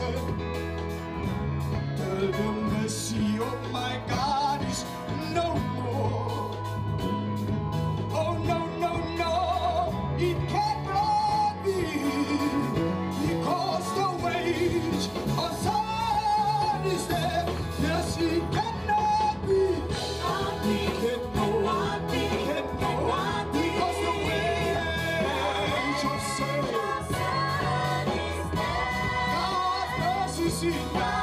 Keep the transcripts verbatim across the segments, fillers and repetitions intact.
The mercy of my God is no more. Oh no, no, no, it cannot be, because the wage of sin is death. Yes, it cannot be, cannot be, cannot be, cannot be, because the wage of sin is death. God's mercy is enough.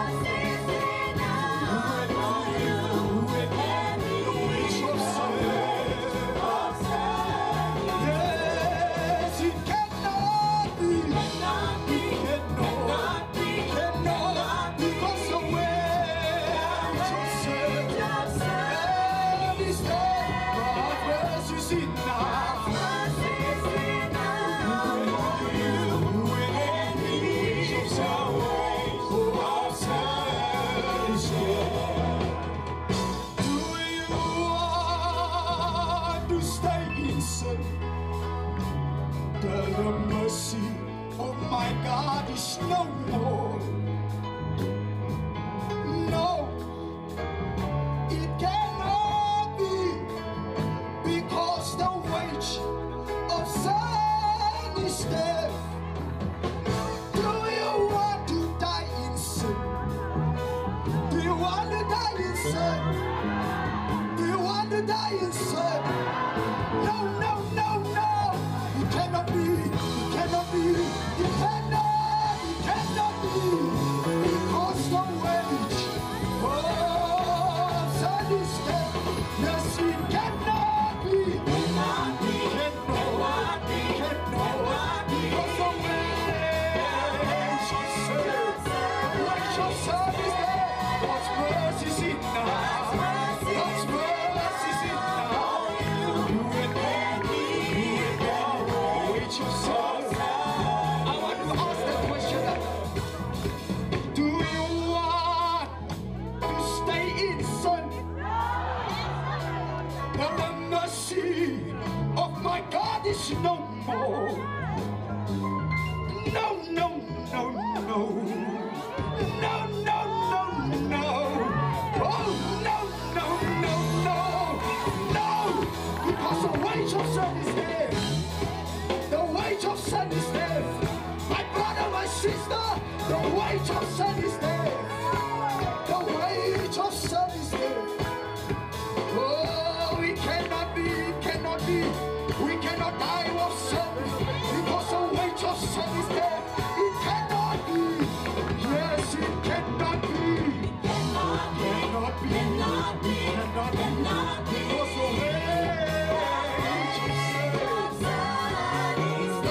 The mercy of my God is no more. No, it cannot be, because the wage of sin is death. Do you want to die in sin? Do you want to die in sin? Do you want to die in sin? No, no, no, no. It cannot be, it cannot be, it cannot, it cannot be, because the wage of sin is death. Yes, it cannot be, cannot be, cannot be, cannot be, because the wage of sin, the wage of sin is death. God's mercy is enough, God's mercy is enough. I want to ask the question, do you want to stay in sin? The mercy of my God is no more. No, no, no, no. No, no, no, no. Oh, no, no, no, no. No, because the wage of sin is there. The wage of sin is death. My brother, my sister, the wage of sin is death. The wage of sin is death. Oh, we cannot be, cannot be, we cannot die of sin, because the wage of sin is death. It cannot be. Yes, it cannot be. It cannot be. Cannot be. Cannot be. Cannot be. Cannot be. Because the wage of sin is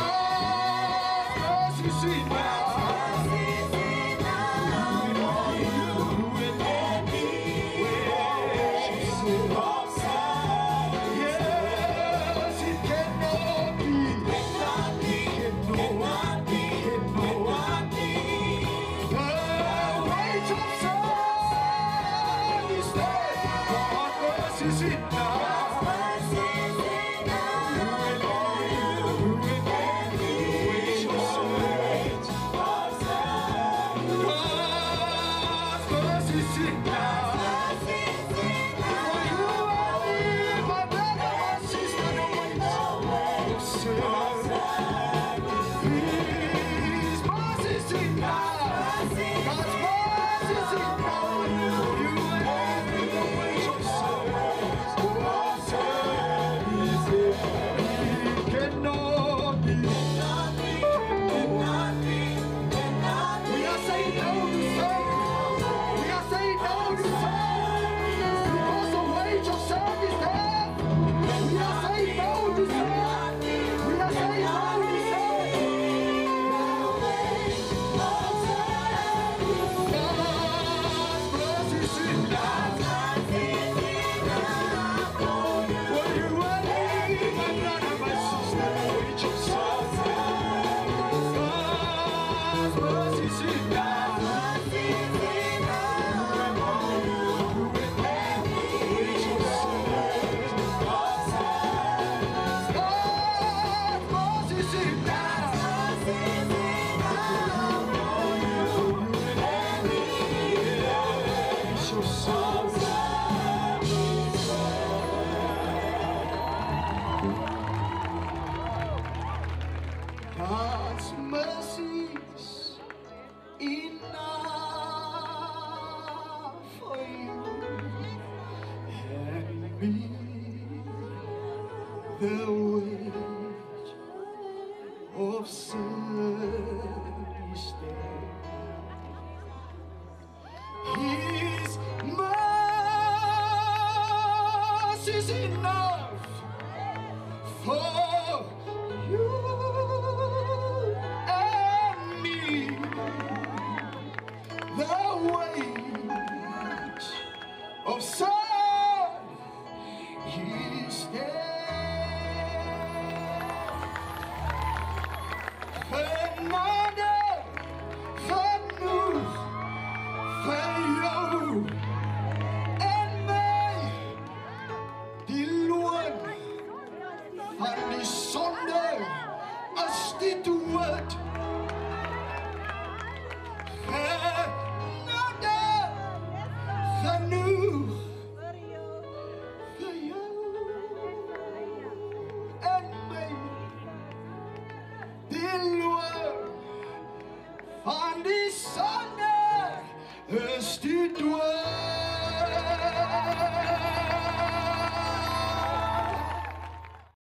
enough for you and me. The wage of sin is death. His mercy is enough for you and me. The wage of sin is death. Genade, genoeg van jou en mij. Die loon van die zonde als die dood. Genade, genoeg van jou en mij. Die loon van die zonde is die dood.